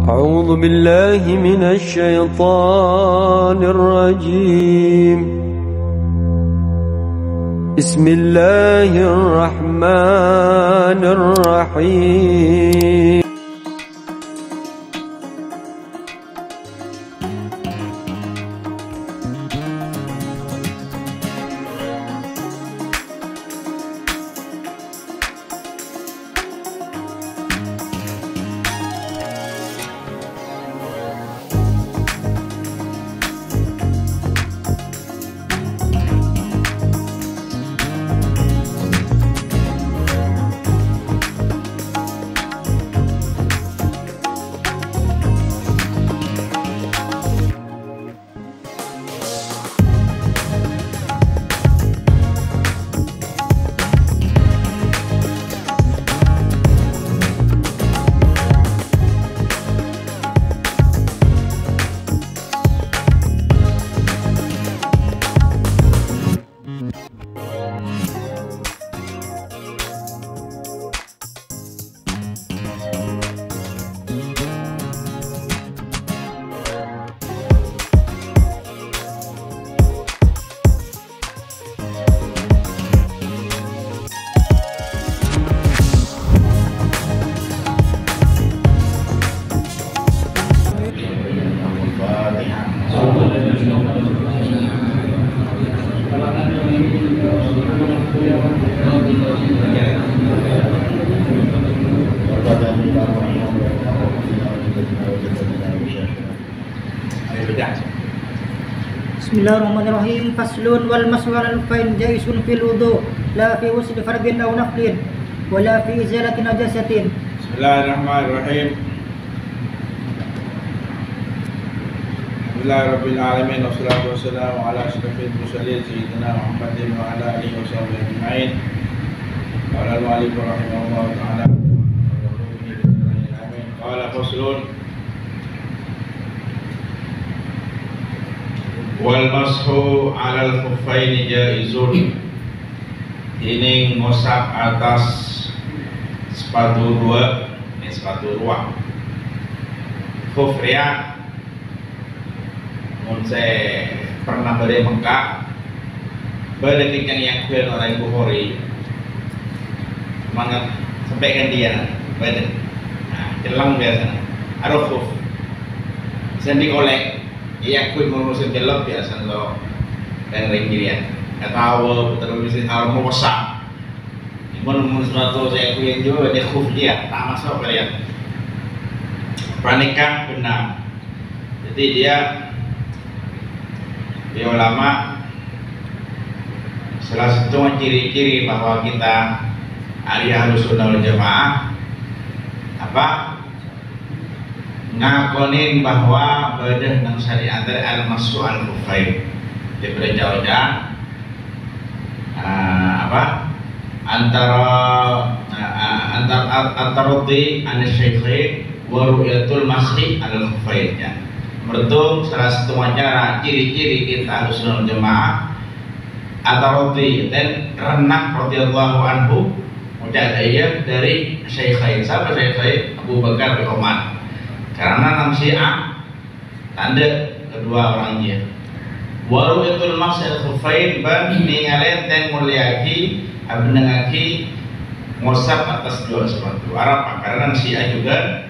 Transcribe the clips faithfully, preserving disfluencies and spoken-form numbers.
أعوذ بالله من الشيطان الرجيم. بسم الله الرحمن الرحيم. Bismillahirrahmanirrahim. Faslun wal mashu al fain jaisun fil wudu la fi wusli fardin aw naflin wa la fi izalati najasatin. Bismillahirrahmanirrahim. Alhamdulillahirabbil alamin wassalatu wassalamu ala asyrafil mursalin sayyidina Muhammadin wa ala alihi washabbihi ajmain. Qala al-mu'allif rahimahullahu ta'ala qala faslun wal mashu 'alal khuffaini jaizun. Ini ngosap atas sepatu dua, ini sepatu ruang. Khuf ria mun saya pernah beri Mekah balik yang yang kuil orang Bukhari semangat sampaikan dia balik nah jelang biasa aduh khuf sendi kolek iya kuit ngurusin jelek biasa lo dan ringkirian nggak tahu terus harus merosak imun mun suatu saya kuit juga dia khuf dia tak masuk kalian pranikah benar. Jadi dia dia ulama salah satu ciri-ciri bahwa kita ahli Ahlus Sunnah wal Jamaah apa ngakonin bahwa badan nang syariat al-mashu al-khuffain daripada jauh-jauh uh, apa antara uh, antar antaroti an-syaikhain wa ru'yatul masih al-khuffain ya. Bertung salah satu cara ciri-ciri kita Ahlus Sunnah wal Jamaah antaroti dan renah radhiyallahu anhu udah ayat dari syaikhain. Siapa syaikhain? Abu Bakar bin Umar. Karena nam Syiah tanda kedua orang dia. Waru itul masal khuffain ban ningalen ten mulyaki abnengaki ngosap atas dua sepatu Arab. Karena Syiah juga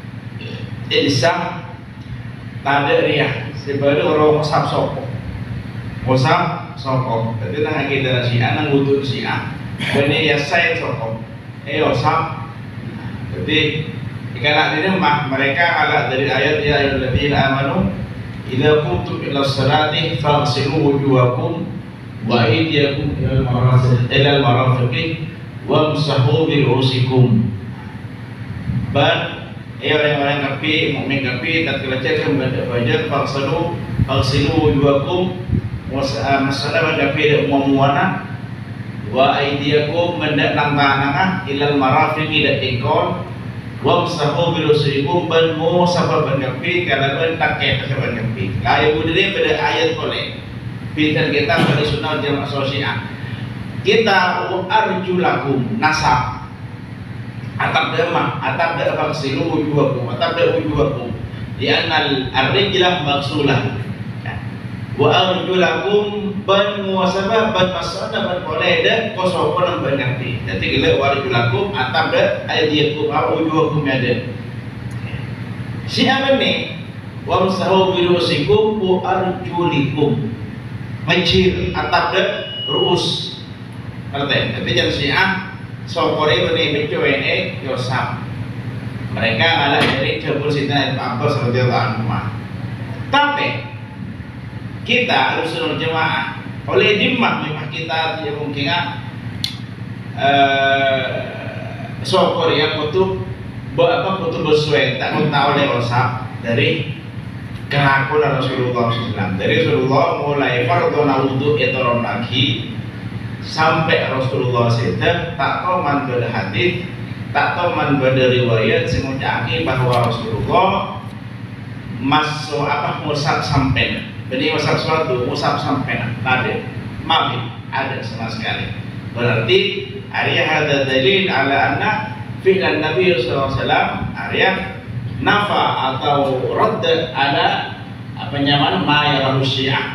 isam tanda riah sebagai orang ngosap sokok ngosap sokok. Jadi nang kita Syiah nang butuh Syiah ini ya saya sokok eh ngosap. Jadi kalau di rumah mereka ala dari ayat ya ayyuhalladzina amanu idza qumtum ila sholati faghsilu wujuhakum wa aydiyakum ila al-marafiqi wamsahu bi ru'usikum. Dan eh orang-orang kafir mukmin kafir tatkala cakap baca faghsilu faghsilu wujuhakum masalah kafir umumanna wa aydiyakum mendak nang tangan ila al-marafiqi dak ikon wamsahu birusikum ban mu sabab banyapi kalau ban takke sabab banyapi layu budire pada ayat boleh pinter kita pada sunnah jamaah sosial kita arjulakum nasab atap demah, atap de faghsilu wujuhakum, atap de wujuhakum. Li'anna al-rijlah maghsulah. Wa arjulakum ban muwasabah ban masana ban boleh dan kosopon ban ngerti. Jadi gila wa arjulakum atap de aydiyakum aw wujuhakum ada. Si amane wa masahu bi rusikum wa arjulikum. Majir atap de ruus. Artinya, tapi jangan Syiah sokore bani becuene yosam. Mereka malah dari Jabul Sinta dan Abbas radhiyallahu anhu. Tapi kita harus jemaah oleh dimah memang kita tidak mungkin uh, sokor yang butuh apa butuh bersuai tak tahu oleh osap dari kelakuan Rasulullah shallallahu alaihi wasallam. Dari Rasulullah mulai fardhu wudhu etoron lagi sampai Rasulullah sedang tak tahu man pada hadis, tak tahu man pada riwayat semuanya bahwa Rasulullah masuk apa musab sampai. Jadi musab suatu musab sampai ada, maaf ada sama sekali. Berarti Arya ada dalil ala anna fi'lan Nabi sallallahu alaihi wasallam Arya nafa atau radd ada apa nyaman ma yarahu Syiah.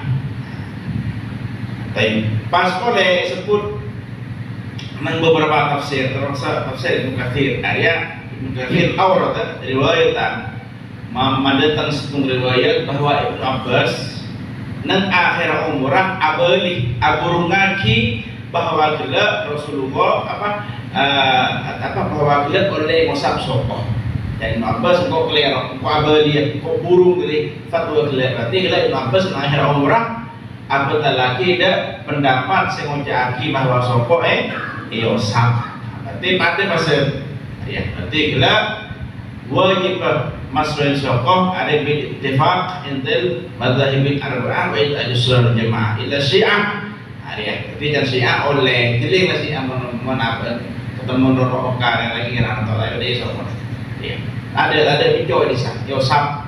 Baik, pas oleh sebut nang beberapa tafsir, termasuk tafsir Ibnu Katsir, Arya Ibnu Katsir awrad riwayatan mamadatan setung riwayat bahwa Ibnu Abbas nang akhir umrah abali aburung ngaki bahwa gila Rasulullah apa uh, apa bahwa gila oleh musab sokoh. Dan Ibnu Abbas kok kelihatan kok abali kok burung dari fatwa gila berarti gila Ibnu Abbas nang akhir umrah apatah lagi ada pendapat sing ngocaki bahwa sokoh eh iyo sah. Berarti pada masa ya berarti gila wajib masuk sokoh ada ittifaq intel madzhab al-arba'ah wa al-sunnah jamaah ila Syiah. Hari jadi dan Syiah oleh tiling Syiah menabat ketemu neraka yang lagi ngarang tolak dari sokoh. Ya. Ada ada video di sana yosab.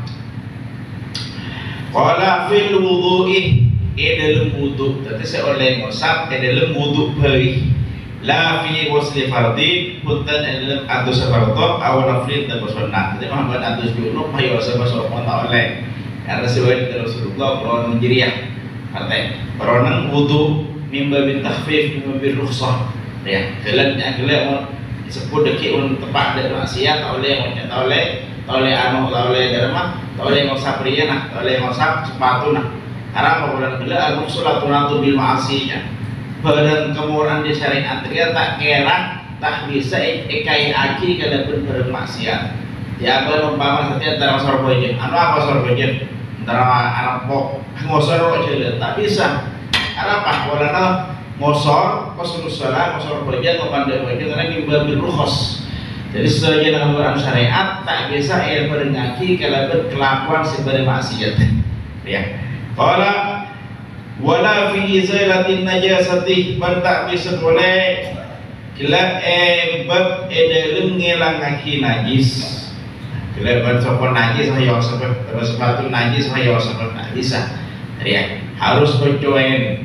Qala fil wudu'i dalam wudu, jadi seoleh ngosap dalam wudu beri, la fi wasli fardhi punten dalam atus fardo aw nafil dan sunnah. Jadi Muhammad atus junub ayo sama-sama tak oleh. Karena sesuai dengan Rasulullah Quran menjiriah. Kata Quran wudu mimba bin takhfif mimba bin rukhsah. Ya, gelannya gelan disebut dekik un tepat dari maksiat tak oleh tak oleh tak oleh anu tak oleh derma tak oleh ngosap riya nah tak oleh ngosap sepatu nah. Karena kemudian bila al-muksulatun atau bil ma'asinya badan kemuran di syariat dia tak kira tak bisa ikai aki kalau pun bermaksiat. Ya apa umpama setiap antara sorbojen, anu apa sorbojen antara anak pok ngosor aja tak bisa. Karena apa? Karena ngosor kosunus salah ngosor bojen ngopandai bojen karena gimana berrukhos. Jadi sesuai dengan aturan syariat tak bisa ia berdengaki kalau berkelakuan sebagai maksiat. Ya. Qala wala fi izalatin najasati ban tak bisa boleh kila e bab e dalem ngelangaki najis. Kila ban sopon najis ayo sebab terus sepatu najis ayo sebab tak bisa. Ya, harus bercoen.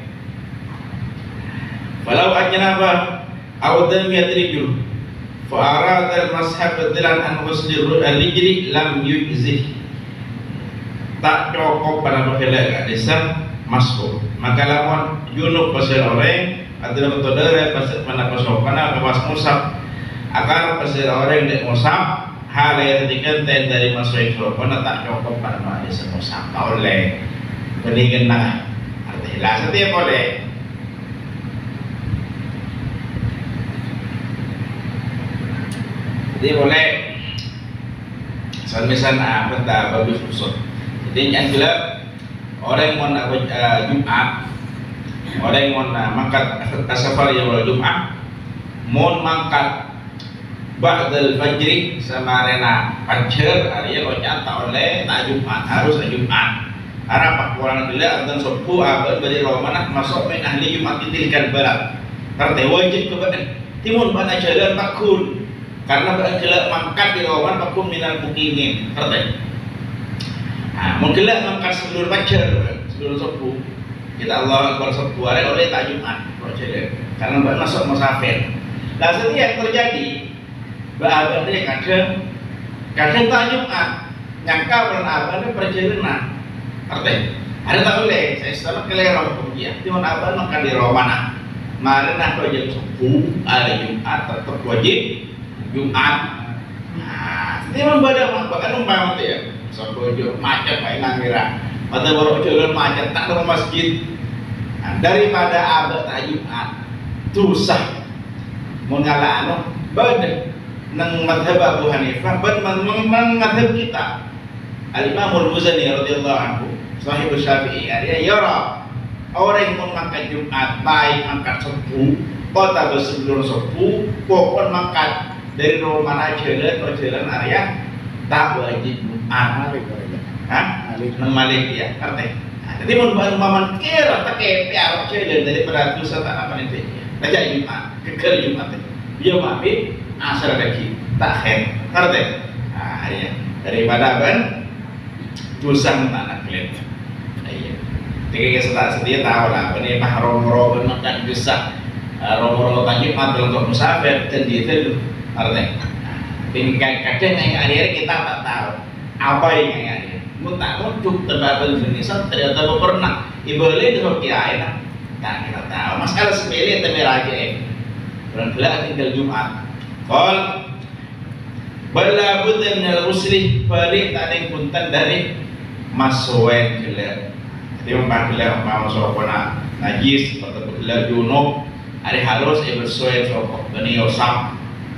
Walau ajnaba aw dam yadrijul fa arada al-mashab badilan an ghusli al-rijli lam yujzih. Tak cukup pada pokoknya desa masuk. Maka lamun junub pasir orang atau metode pasir mana pasok mana pas musab agar pasir orang dek musab hal yang ketika ten dari masuk itu pun tak cukup pada desa musab tak oleh berikan nah artinya setiap boleh. Jadi boleh misal apa tak bagus busuk. Jadi yang gelap orang yang mau nak uh, Jumat, orang yang mau nak mangkat asafar yang mau Jumat, mau mangkat ba'dal fajri sama rena fajar, hari yang tak oleh tak Jumat harus Jumat. Arab pak orang gelap dan sopu abad bagi romanah masuk main ahli Jumat ditilkan barat. Karena wajib kepada timun pada jalan pakun karena pada gelap mangkat di roman pakun minal mukimin. Karena nah, mungkin lah mengangkat sebelum fajar, sebelum subuh. Kita Allah Akbar subuh, ada oleh tak Jumat, karena masuk musafir. Nah, seperti yang terjadi, Berabad dia kadang kadang tak Jumat nyangka bulan abad dia perjalanan artinya ada tak boleh saya selalu kelihatan kemudian di bulan abad maka di Romana kemarin aku jam sepuluh hari Jumat tetap wajib Jumat. Nah ini membaca bahkan umpama itu ya sebuah macet kayak nangira mata baru jalan macet tak ada masjid. Nah, daripada abad tak Jumat susah mengalah anu badan nang madhab Abu Hanifah ban madhab kita Al-Imam Al-Muzani radhiyallahu anhu sahib Syafi'i dia yara orang yang makan Jumat baik makan subuh kota sebelum subuh pokok makan dari rumah jalan atau jalan area tak wajib Jumat hah nang Malik ya artinya jadi mun umpaman kira tak kepe arep jalan daripada dosa tak apa nanti aja Jumat keker Jumat dia mabit asal lagi tak hen ngerti nah ya daripada kan dosa tak kelihatan iya tiga setelah setia tahu lah ini mah romo-romo makan dosa romo-romo tadi matul untuk musafir dan itu ngerti tinggal kadang yang hari-hari kita tak tahu apa yang hari-hari mau tak muncul terbatas Indonesia ternyata pernah iboleh itu kiai lah tak kita tahu masalah sepele tapi raja berat tinggal Jumat. Kal bala budda min al-usli balik tak ada punten dari masuen gelar. Jadi umpama gelar umpama sopona najis atau gelar junub ada harus bersuai sopok bani yosam.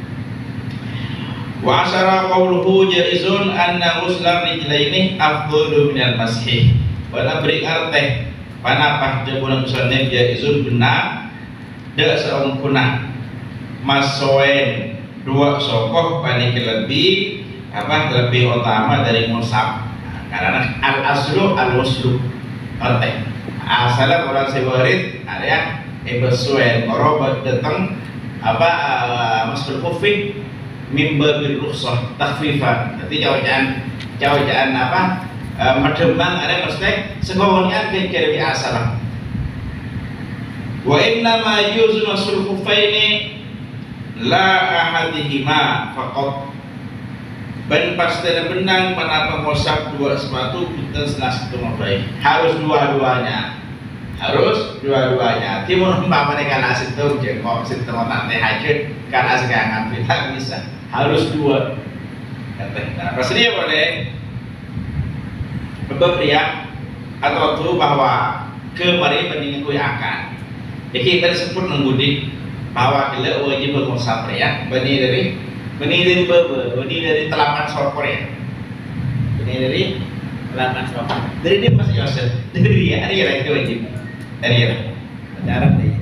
Wa asyara qawluhu jaizun anna ghuslar rijlaini afdalu min al-masih. Wala beri arteh panapah jabulan musannif jaizun benar dak seorang punah masoen dua sokoh paling lebih apa lebih utama dari musab nah, karena al aslu al waslu arti asalnya orang sewarid ada yang ibasoen orang datang apa uh, masuk kufi mimba bil rukhsah takhfifan jadi jawaban jawaban apa uh, mademang ada mesti sekolahnya ke lebih asalah wa inna ma yuzu masul kufaini la ahadihima faqat ban pasti benang pada pengosap dua sepatu kita selas itu baik harus dua-duanya harus dua-duanya timur umpama nih kalau asin tuh jengkok asin tuh nanti hajat kalau asin kangen tidak bisa harus dua nah pastinya boleh beberapa atau tuh bahwa kemarin pendingin kui akan jadi kita disebut menggudi bahwa kita wajib bermusafir ya benih dari benih dari bebe benih dari telapan sokor ya benih dari telapan sokor dari dia masih Yosef dari dia ada yang itu wajib dari dia cara deh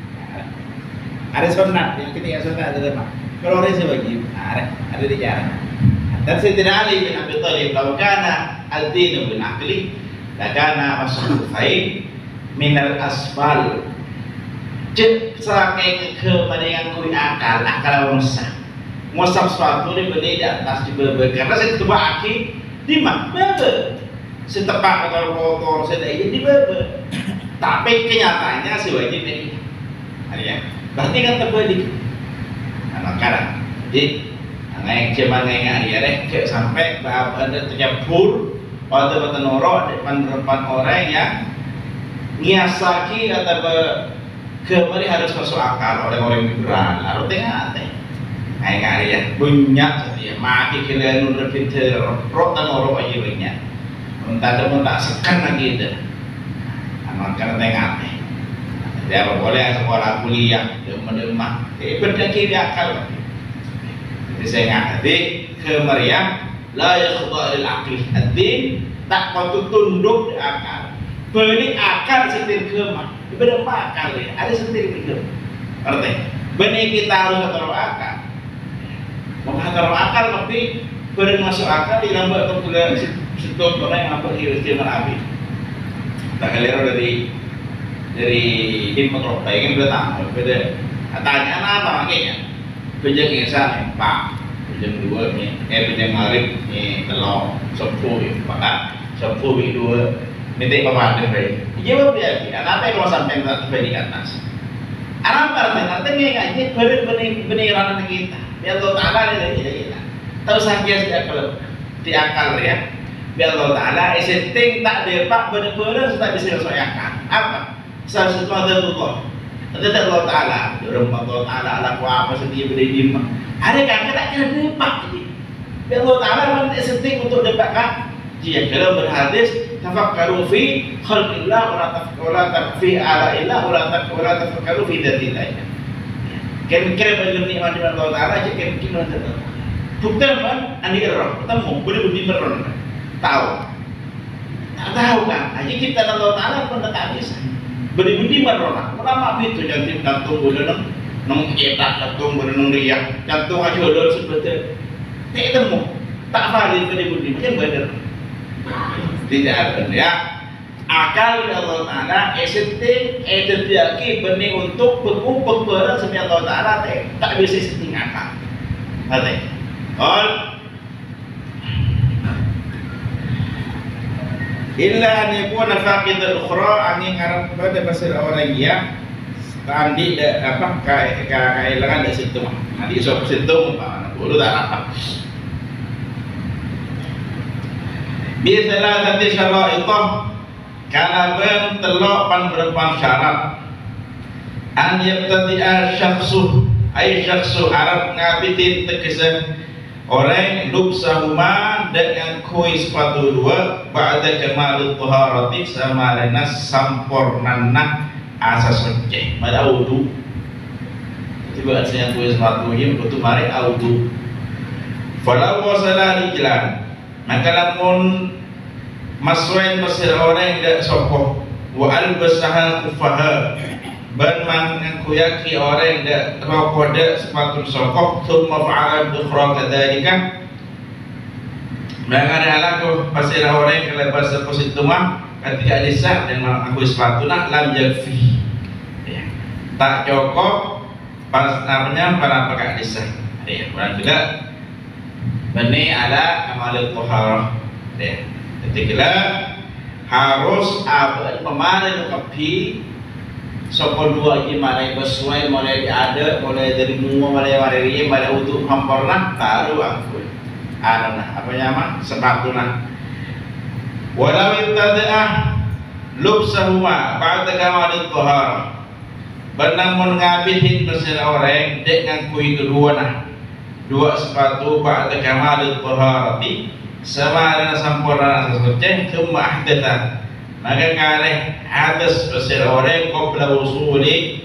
ada sunat yang kita yang sunat ada apa kalau orang sih wajib ada ada di cara dan Sayyidina Ali bin Abi Thalib kalau kana al-dinu bin akli lakana masuk faid minal asfal cek selakai kepada yang kui akal akal musab musab suatu ini beli di atas di bebe karena saya coba aki di mana bebe setepak atau kotor saya ini di bebe tapi kenyataannya si wajib ini ya berarti kan terbalik anak kadang jadi yang cuma yang hari hari cek sampai bahwa ada tercampur atau bertenoro depan-depan orang yang ngiasaki atau kembali harus masuk akal oleh orang liberal harus tengah teh kayak kali ya banyak ya maki kalian udah pinter rotan orang aja banyak entah ada mau tak sekan lagi itu anak karena tengah teh dia boleh sekolah kuliah dia menerima eh benda kiri akal jadi saya ngerti kemarian la yakhda lil aqli ad-din tak patut tunduk di akal beli akal setir kemah berapa akal ya ada sendiri itu arti benih kita harus taruh akal mau taruh akal tapi beri masuk akal di lambat atau bulan situ orang yang apa istimewa abi tak kalian dari dari tim metropa ini udah tahu beda tanya apa makanya bejeng insan pak bejeng dua nih eh bejeng marip nih telur sepuluh pak sepuluh dua minta pemahaman baik. Jawab dia, apa yang kalau sampai tak di atas? Arab artinya artinya ngaji benih benih benih ranah kita. Biar Allah Taala ni ni ni. Tahu sakit dia kalau di akal ya. Biar Allah Taala setting tak depak benar-benar sudah bisa disesuaikan. Apa? Salah satu ada Allah. Ada Allah Taala. Orang Allah Taala ala apa sedia beri lima. Ada kan tak kira depak ni. Biar Allah Taala mana setting untuk depakkan. Jika kalau berhadis tafakkaru fi khalqillah wa la tafakkaru fi ala'illah wa la tafakkaru fi dzatillah. Kira-kira bagi nikmat Allah Taala aja kira-kira mana. Bukti apa? Andi error. Ketemu boleh budi meron. Tahu. Tak tahu kan? Aja kita Allah Taala pun tak bisa. Budi-budi meron. Ulama itu jantung jantung boleh nong nong cetak jantung boleh nong riak. Jantung aja ulur sebetulnya. Tak ketemu. Tak valid budi-budi macam benar. Tidak ada ya. Akal Allah Taala esenting edetiaki benih untuk berkumpul barang semi Allah Taala tak bisa setting akal. Ada. All illa an yakuna faqid al-ukhra angin arab pada bahasa orang ya tandi apa kehilangan dari situ. Nanti sok situ apa dulu tak apa. Biasalah tadi syarat itu karena ben telok pan berpan syarat an yabtadi'a syakhsu ay syakhsu Arab ngabitin tekesan orang lubsahuma dengan koi sepatu dua ba'da kamalut taharati sama lana sampurnana asas suci pada wudu tiba asanya koi sepatu ini betul mari wudu falau wasala rijlan maka lamun maswain pasir orang dak sopoh wa albasaha kufaha ban man kuyaki orang dak rokok dak sepatu sopoh thumma fa'ala bi-ukhra kadzalika maka alaku pasir orang kalau bahasa positif mah ketika lisan dan aku sepatu nak lam yakfi ya tak cukup pas namanya para pakai lisan ya orang juga bani ala amal taharah ya ketika harus abad pemarin kapi sopon dua gimana sesuai mulai ada mulai dari semua mulai hari ini mulai untuk hampurna taruh aku ana apa nama sepatuna walau ibtada'ah lubsahuma ba'da kamal taharah benang mengabihin besar orang dengan kui kedua nah dua sepatu ba'da kamal taharati sama dengan sempurna sesuci cuma ahdathan maka kare hadas besar orang qabla wusuli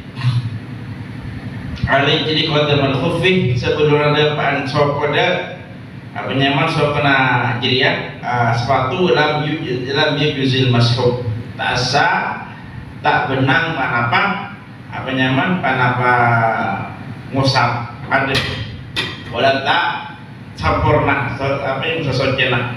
alai jadi qadam al-khuffi sebelum ada pan sokoda apa nyaman sokona jirian sepatu dalam dalam yuzil mashrub tak sah tak benang panapa apa nyaman panapa ngusap ada wala tak sempurna apa yang sesuai lah.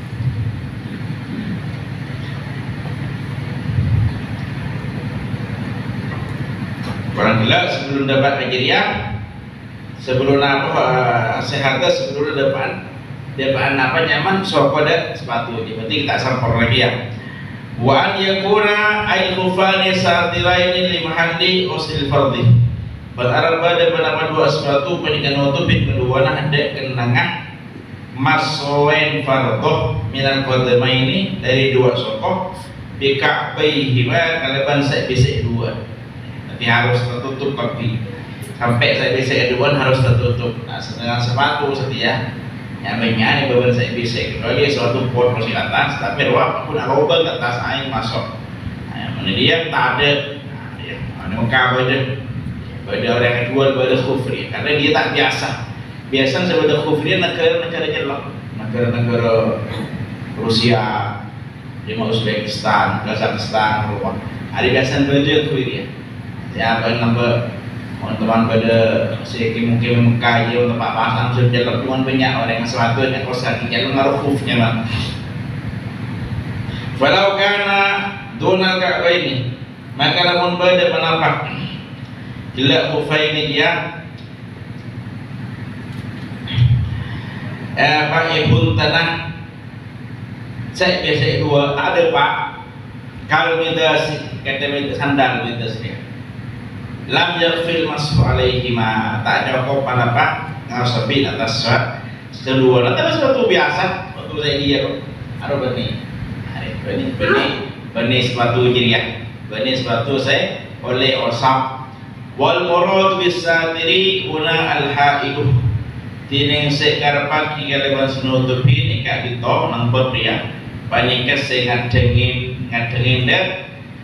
Orang gila sebelum dapat ajriah, sebelum apa sehatnya sebelum dapat dapat apa nyaman sokoda sepatu ini berarti kita sempurna lagi ya. Wa an yakuna ay khufani satilaini li mahalli usil fardhi. Berarab pada pendapat dua sepatu penikan nutupin kedua nah ada kenangan masoen fardoh minal qadama ini dari dua sokoh bika'baihi ma kalaban saya bisa dua tapi harus tertutup kaki sampai saya bisa dua harus tertutup nah dengan sepatu setia yang menyanyi beban saya bisa kalau dia suatu pot masih atas tapi ruang pun lubang ke atas air masuk nah, mana dia tak ada nah, dia ada muka pada pada orang yang jual pada khufri karena dia tak biasa biasa sebagai khufri negara-negara jelek negara-negara Rusia lima Uzbekistan Kazakhstan Eropa ada biasa baju khufri ya apa nama teman-teman pada si mungkin Mekah ya tempat pasang sudah jelek tuan banyak orang yang sesuatu yang kosa kita ngaruh khufnya mah walau karena donal kak ini maka namun pada penampak gila khufai ini dia eh, Pak Ibu tanah saya biasa dua ada Pak kalau minta kata minta sandal minta sini lam yakfil masfu alaihima, tak cukup apa ngasabi atas kedua. Nanti sepatu biasa, sepatu saya dia kok. Ada benih, ada benih, benih, benih sepatu jiriah, benih sepatu saya oleh osam. Wal murad bisatiri una al haidu. Tineng sekarpa kigalewan senutupi nikah dito nang pria. Panikas saya ngadengin ngadengin deh.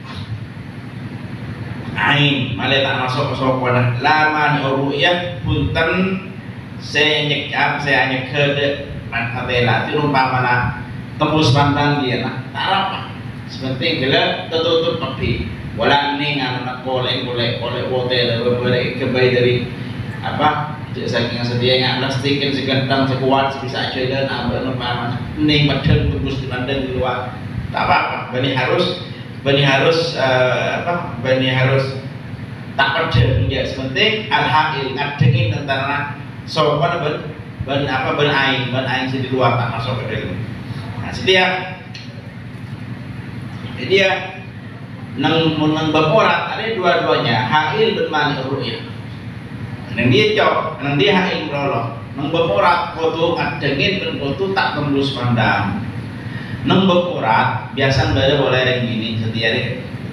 Ain malah tak masuk masuk pada lama ni ru'yah punten saya nyekap saya nyekede matela itu umpamana tembus pandang dia nak tak apa sepenting bila tertutup api wala ni ngam nak kolek kolek kolek hotel beberapa kebai dari apa saking sedia ngam plastik kan segantang sekuat sebisa aja dan ambil umpamana ni macam tembus di pandang di luar tak apa bani harus bani harus uh, apa bani harus tak percaya ya sepenting al-ha'il ngadengin tentang sopan ben ben apa ben aing ben aing di luar tak masuk ke dalam. Nah sedia dia nang nang baporat ada dua-duanya ha'il ben mani ru'yah. Nang dia cok nang dia ha'il berolo nang baporat foto ngadengin ben foto tak tembus pandang. Nang baporat biasa ada boleh yang gini setia deh.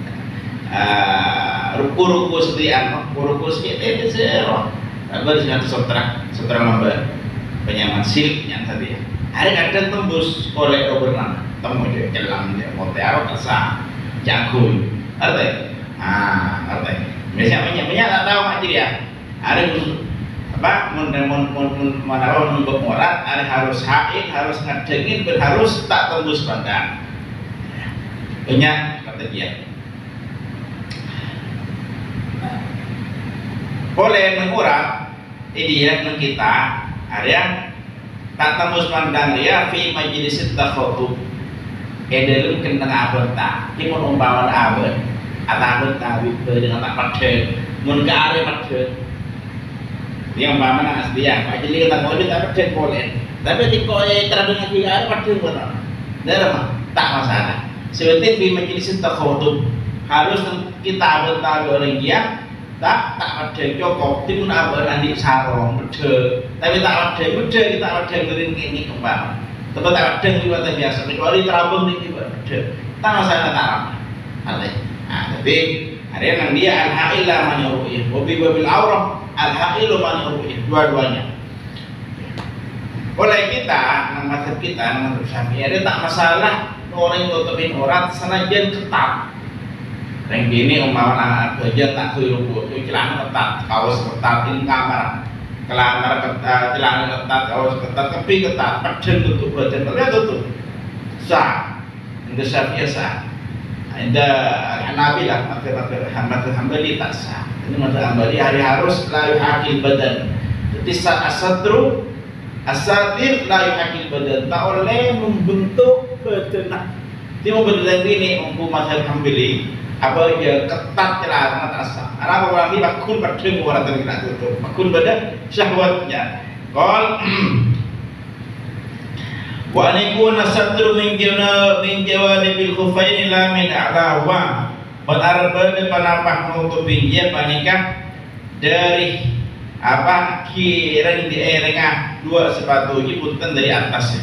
Ruku-ruku setian, ruku-ruku setian itu sero. Abar dengan sotra, sotra lambat penyaman silk yang tadi. Hari kadang tembus oleh oberan, temu dia jalan dia, motor apa kesah, jago. Arti? Ah, arti. Biasanya banyak banyak tak tahu macam dia. Hari apa? Mun mun mun mun mana mun bermorat, hari harus haid, harus ngadengin, harus tak tembus pandang. Banyak kata dia. Boleh mengurat ideal dengan kita area tak tembus pandang dia fi majlis takhutub edelum kena abad tak timun umpawan abad atau abad dengan tak paden mun ke area paden dia umpamana asliah majlis kita boleh tak paden boleh tapi tiko terdengar di area paden benar dah tak masalah seperti fi majlis takhutub harus kita abad tak orang dia tak tak ada cukup timun abad nanti sarong beda tapi tak ada beda kita ada ngering ini kembang tapi tak ada juga tak biasa kecuali terabung ini beda tak masalah tak apa nah tapi ada yang dia al-ha'il lah manyuruhnya wabi wabil aurah al-ha'il manyuruhnya dua-duanya oleh kita nang mazhab kita nang mazhab Syafi'i ada tak masalah orang tutupin aurat senajan ketat. Yang gini umpama kerja tak kerupu, celana ketat, kaos ketat, ini kamar, celana ketat, celana ketat, kaos ketat, tapi ketat, paden tutup badan, tapi tutup, sah, itu sah biasa, ada Hanabi lah, maka maka Hambali tak sah, ini maka Hambali hari harus layu akil badan, jadi saat asatru, asatir layu akil badan, tak oleh membentuk badan, dia mau badan ini umpu mazhab Hambali. Apa dia ketat celana atas. Arab orang ini makun berdeng orang tu nak tutup. Makun pada syahwatnya. Qal wa nikun satru min jana min jawanibil khufain la min a'lawa. Berarba depan apa menutupi dia panikah dari apa kireng di erengah dua sepatu ini punten dari atas.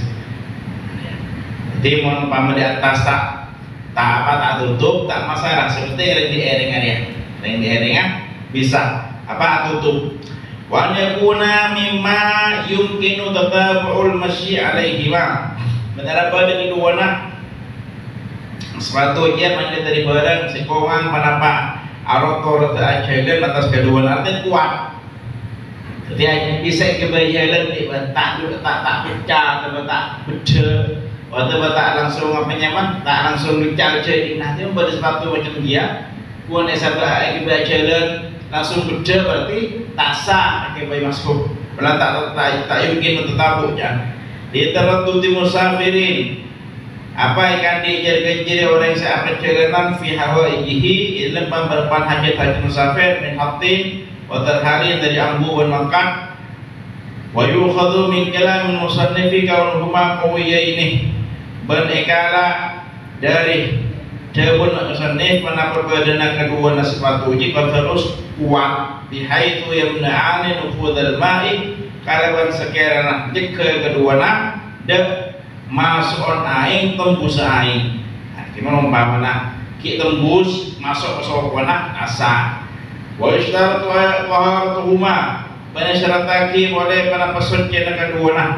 Jadi mau pamah di atas tak tak apa tak tutup tak masalah seperti yang di erengan ya yang di erengan bisa apa tutup wa yakuna mimma yumkinu tatabu'ul masyi alaihi ma benar apa dari duana sepatu dia mana dari barang sekongan panapa arotor ajalan atas kedua artinya kuat jadi bisa kebayalan di tak tak tak pecah atau tak beda waktu tak langsung apa nyaman, tak langsung bicara jadi nanti membuat sepatu macam dia, kuan esabah akibat jalan langsung beda berarti tak sah akibat masuk. Belah tak tak tak mungkin untuk tabuknya. Dia tertutup musafirin. Apa yang dijar-jari orang yang saya perjalanan fi hawa ijihi ilmu pemberpan hajat haji musafir min hatin wa tarharin dari ambu dan makan. Wa yukhadhu min kalam musannifi kawan huma qawiyaini. Berekala dari Jawabun musannif mana perbedaan kedua sepatu jika terus kuat bihaitu yamna'ani nufudal ma'i kalawan sekiranya jika kedua nak de masuk aing tembus aing. Gimana umpamana ki tembus masuk ke sokonak asa. Wa istaratu wa haratuhuma pada syarat ki boleh pada pesun kena kedua nak.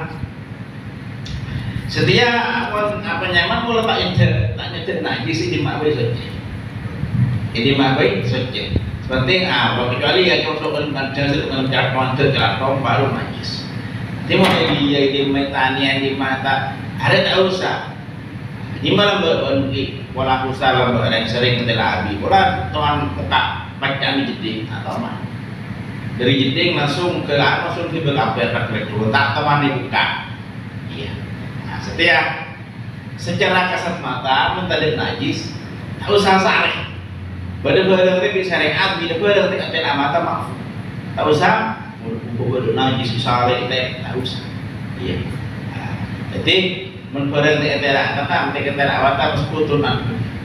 Setia apa apa nyaman kalau tak nyetir tak nyetir najis di mak baik saja. Ini mak baik saja. Penting apa kecuali ya kalau soal najis dengan jatuh terjatuh baru najis. Nanti mau dia di metania di mata ada tak usah. Di mana berbenci pola usaha yang sering kita abi pola tuan muka bacaan jeding atau mana dari jeding langsung ke langsung ke belakang dulu tak teman dibuka. Iya. Setiap secara kasat mata mentadek najis tak usah sareh pada-pada itu syariat bila-pada itu tak mata maaf tak usah pada najis sareh tak usah iya jadi menpada itu tak kata mereka tak awata sekutunan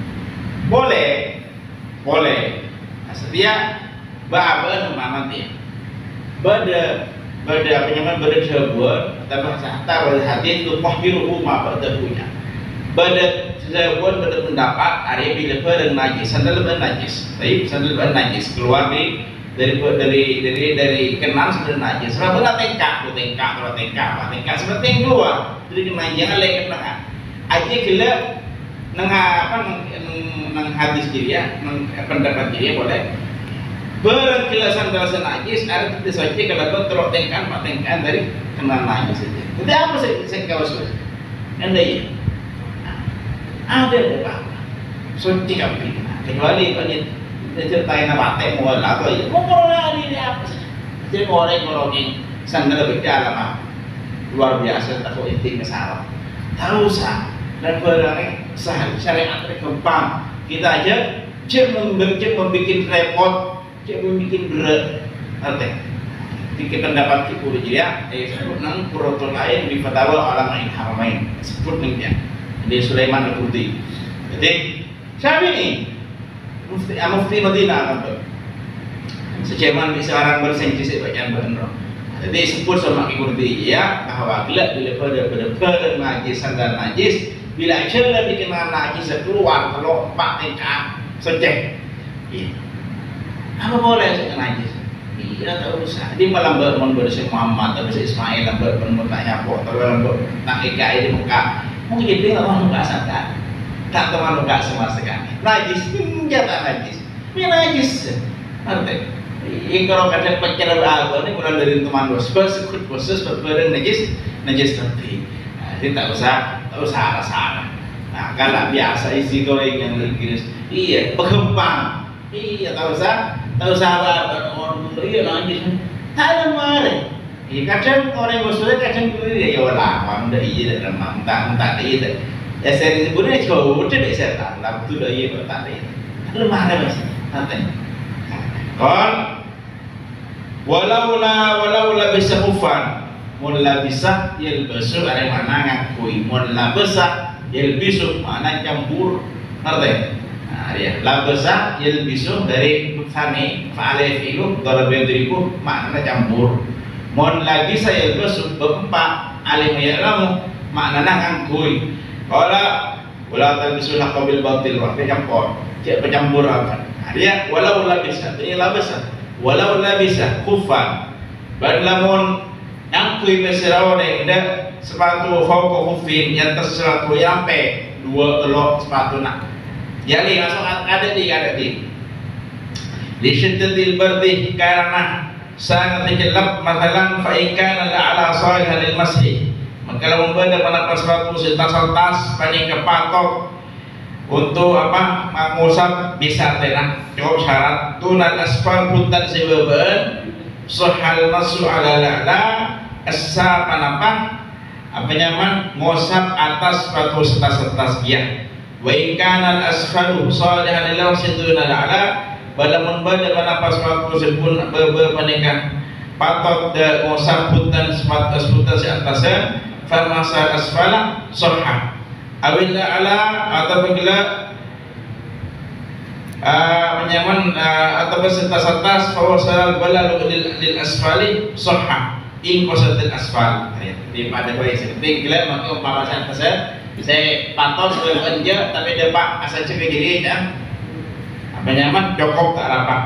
boleh boleh setiap bahasa nama nanti pada pada apa namanya pada sebuah atau bahasa hatta pada hadis itu mahdiruhu ma pada punya pada sebuah pada pendapat ada bila pada najis sandal pada najis baik sandal pada najis keluar di dari dari dari dari kenal sandal najis sebab pada tengkak tengkak kalau tengkak apa tengkak seperti yang keluar dari kenal jangan lagi kenal aja kira nang apa nang hadis dia nang pendapat dia boleh barang kilasan dalasa najis ada tidak saja kalau kau terok tengkan pak tengkan dari kenal najis saja. Jadi apa saya saya kau suruh? Anda ya ada apa? Suci kami kecuali kalau ceritain apa teh mau atau ya mau orang ini apa saja. Jadi orang orang sandal berjalan mah luar biasa tak kau inti masalah. Tahu sah dan barangnya sah syariat berkembang kita aja cek membuat membuat repot cek membuat berat artinya jika pendapat kita dia eh sebut nang kurotol lain di fatwa ulama yang haramain sebut nih di Sulaiman Al-Qurdi jadi siapa ini mufti mufti Madinah kan tuh sejaman bisa orang bersengsi sebacaan benar jadi sebut sama Al-Qurdi ya bahwa bila bila pada pada pada najis dan najis bila celah dikenal najis keluar kalau empat tingkat sejak iya apa boleh saya najis iya tak usah di malam bermon bersih Muhammad atau bersih Ismail yang bermon tanya apa atau yang nak ikai di muka mungkin dia nggak mau muka sadar tak teman muka sama sekali najis jatah najis ini najis nanti ini kalau kadang pacar beragam ini mulai dari teman bos bersekut khusus berbareng najis najis seperti jadi tak usah tak usah arah-arah nah kalau biasa isi goreng yang Inggris iya berkembang iya tak usah tak usah apa orang dulu iya najis tak ada mana iya kadang orang musuhnya kadang dulu ya wala orang dah iya dah remang tak tak iya ya saya sebenarnya jauh deh saya tak lama tu dah iya tak iya ada mana mas nanti kon walau la walau la bisa kufan mula bisa yalbasu ada mana ngakui mula bisa yalbisu mana campur ngerti nah ya labasa yalbisu dari sani fa'alai fi'lu darab yadribu makna campur mon labisa yalbasu bempa alim ya'lamu makna ngakui qala wala talbisu haqqa batil wa campur cek pencampur apa dia walau labisa ini labasa walau labisa kufan ban lamun ngakui mesrawa ada sepatu fauqa khufin yang terseratu yampe dua telok sepatu nak jadi masuk ada di ada di di syiddatil bardi karena sangat terjelap masalah faikan ala salih lil masjid maka kalau membaca pada sepatu setas-tas paling kepatok untuk apa mengusap bisa tenang jawab syarat tunal asfal puntan sebeban sohal masu ala la'la asa panapa apa nyaman ngusap atas sepatu setas-setas dia wa in kana al-asfalu salihan lillahi siduna ala bala membaca panapa sepatu sebun berpaningkan patot dan ngusap puntan sepatu setas atasnya fa masal asfala sahha awil ala atau bila menyaman atau beserta atas fawasal balal lil lil asfali sahha in qasatil asfal. Jadi pada bayi penting gila maka umpama saya saya paton bebenja tapi depak asal cek gini ya. Apa nyaman cukup tak rapat.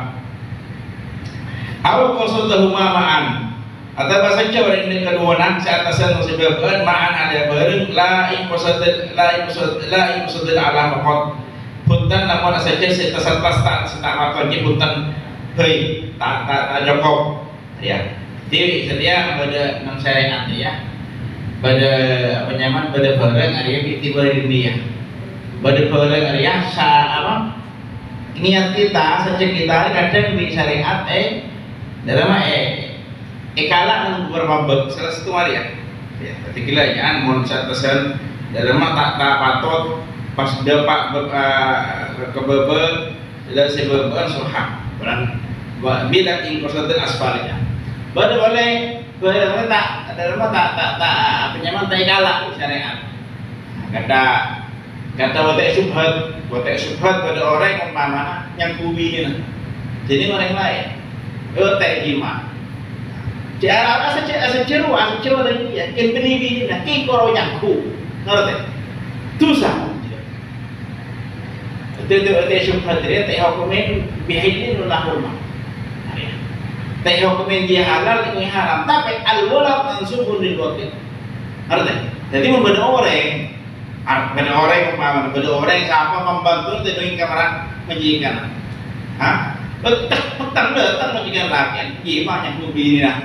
Aw qasadahuma ma'an. Atau bahasa Jawa ini kedua nak saat asal musibahkan ma'an ada bareng la in qasadil la in qasadil la in qasadil ala faqat. Punten namun saja saya tersetas tak tak makannya punten hei tak tak tak cukup ya. Jadi sedia pada enam syariat ya. Pada apa nyaman pada barang area tiba ini ya. Pada barang area sa apa niat kita sejak kita kadang di syariat eh dalam eh ekalah beberapa bab salah satu ya. Ya, tapi gila jangan mohon saya pesan dalam tak tak patut pas dapat kebebe dan sebabkan surha berang bila ingkosatul asfalnya baru boleh boleh tak dalam tak tak tak penyaman tak kalah syariat kata kata watak subhat watak subhat pada orang yang umpama yang kubi ini jadi orang lain watak jima cara asal asal ceru asal ceru lagi ya kan beli ini nak kikoro yang ku ngerti tu sah itu itu syubhat dia tak hukumin bihidin ulah rumah tak hukumin dia halal ini haram tapi al-walad mansubun lil waqi ngerti jadi membeda orang beda orang umpama beda orang siapa membantu tentuin kamera menjikan ha betul betul datang menjikan laki gimana yang ini lah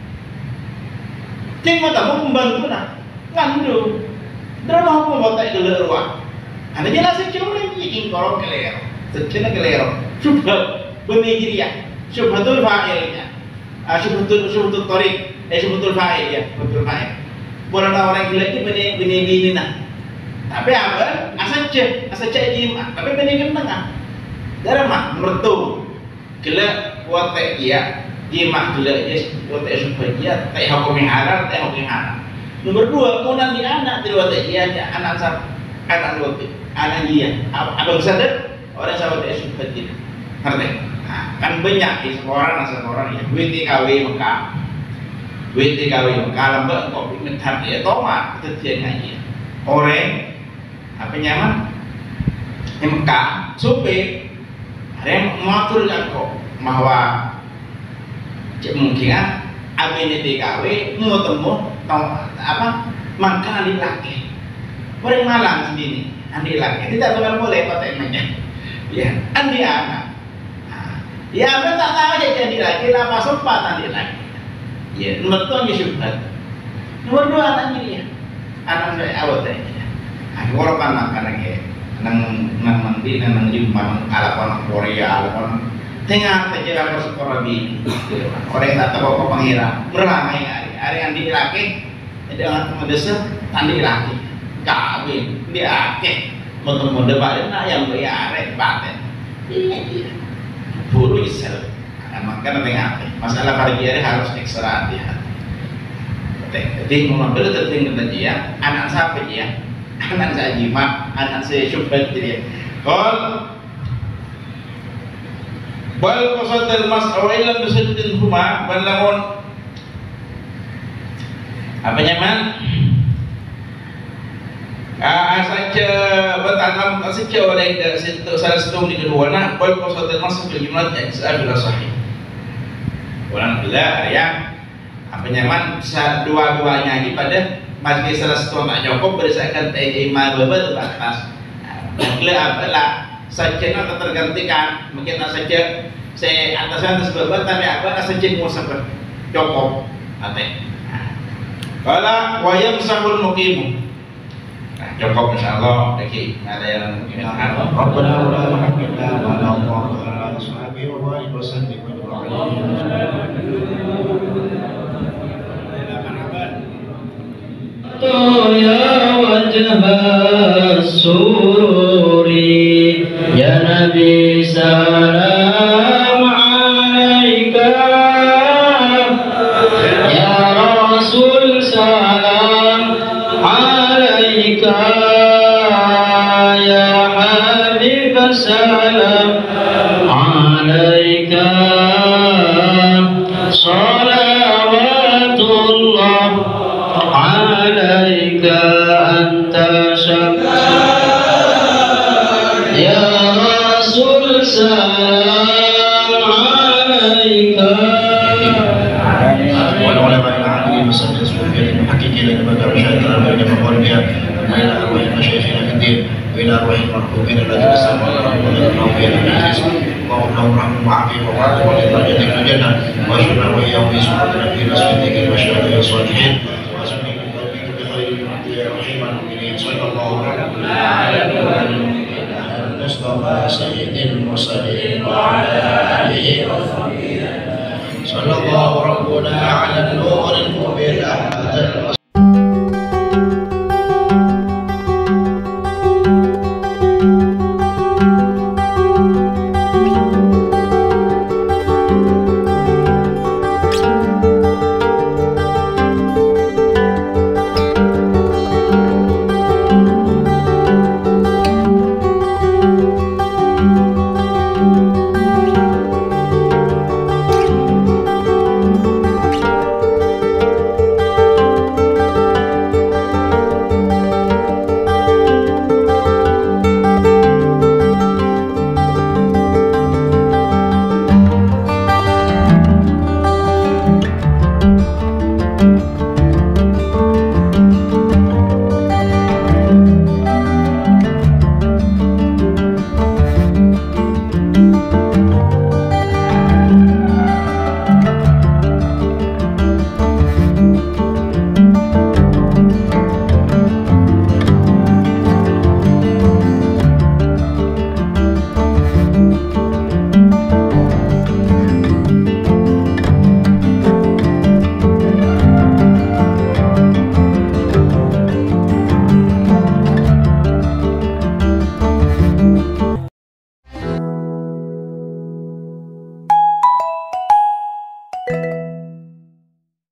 cing mata mau membantu nah ngandu drama hukum botak gelar ruang ada jelasin cuma ini korong kelero, secina kelero, subhat bunyi dia, subhatul fa'ilnya, subhatul subhatul torik, eh subhatul fa'il ya, subhatul fa'il. Bukan orang gila ini benih benih benih nah, tapi apa? Asal cek, asal cek jima, tapi benih kemana? Dalam mah mertu, gila buat tak dia, jima gila dia buat tak subhat dia, tak hukum yang halal, tak hukum yang haram. Nomor dua, mau nanti anak tidak tak dia, anak sah, anak waktu. Anak dia, abang sadar orang sahabat dia suka gitu, ngerti? Nah, kan banyak di seorang seorang ya, duit T K W Mekah, duit T K W Mekah, lembek kopi ngetar dia, tomat terjadi aja. Orang apa nyaman? Di Mekah, supir, ada yang mengatur jangkau, bahwa mungkin ah, abang T K W mau temu, apa? Makan laki, orang Malang sendiri. Andi laki tidak benar boleh pakai namanya ya andi anak nah, ya apa tak tahu aja jadi laki lapa sempat andi laki ya nomor dua nya syubhat nomor dua anak dia anak saya awal saya aku orang kan makan lagi nang nang mandi nang jumpa nang alapan Korea alapan tengah terjadi apa sekolah di orang tak tahu apa pengira meramai hari hari andi laki dengan mendesak andi laki kawin dia akeh mau debat nak yang bayar paten iya iya buru isel maka nanti masalah pagi hari harus ekstra hati-hati jadi mengambil tertinggal tadi ya anak siapa ya anak saya jima anak saya syubhat dia kalau bal qasadul mas'awilan bisaddin huma bal lamun apa nyaman ah saja bertanam saja oleh salah satu di kedua nak bal qasadul mas'awilan jumlah yang seabila sahih orang bila yang apa nyaman dua-duanya ini pada masih salah satu tak cukup berdasarkan iman beberapa batas bila apalah saja nak tergantikan mungkin saja saya atasan tersebut tapi apa saja mau sampai cukup nanti kalau wayang sahul mukim cukup insyaallah lagi ada yang ingin akan Rabbana wa rahmatna wa ala ashabihi wa alihi wasallam ya wajah sururi ya Nabi salam alaika ya Rasul salam alaika ya Habib salam Ya Rasul salam alaika. والعلماء العاملين بصدد الصوفية المحققين لمدى مشاهدنا بين مقالبها وإلى أرواح مشايخنا في الدين وإلى أرواح المرحومين الذين سبقوا لهم في المجلس اللهم لهم رحمة وعافية وعافية ولدرجتهم في الجنة واشفنا وإياهم في سورة نبينا الصديقين والشهداء والصالحين واسمك بتوفيق بخير العبد يا رحيم المؤمنين صلى الله عليه وسلم المصطفى سيد المرسلين وعلى آله وصحبه صلى الله ربنا على النور المبين.